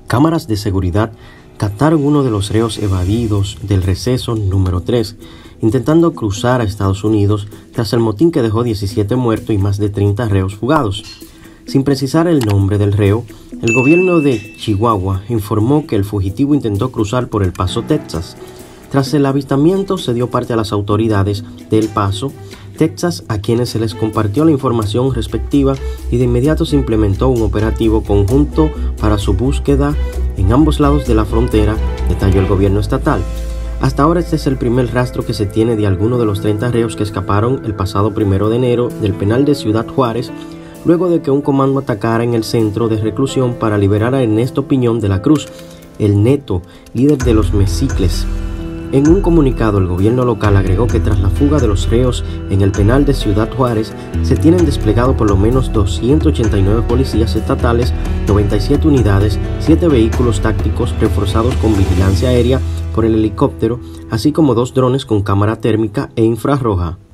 Cámaras de seguridad captaron uno de los reos evadidos del receso número 3, intentando cruzar a Estados Unidos tras el motín que dejó 17 muertos y más de 30 reos fugados. Sin precisar el nombre del reo, el gobierno de Chihuahua informó que el fugitivo intentó cruzar por El Paso, Texas. Tras el avistamiento, se dio parte a las autoridades de El Paso, Texas, a quienes se les compartió la información respectiva y de inmediato se implementó un operativo conjunto para su búsqueda en ambos lados de la frontera, detalló el gobierno estatal. Hasta ahora este es el primer rastro que se tiene de alguno de los 30 reos que escaparon el pasado 1 de enero del penal de Ciudad Juárez, luego de que un comando atacara en el centro de reclusión para liberar a Ernesto Piñón de la Cruz, el Neto, líder de los Mexicles. En un comunicado, el gobierno local agregó que tras la fuga de los reos en el penal de Ciudad Juárez, se tienen desplegado por lo menos 289 policías estatales, 97 unidades, 7 vehículos tácticos reforzados con vigilancia aérea por el helicóptero, así como 2 drones con cámara térmica e infrarroja.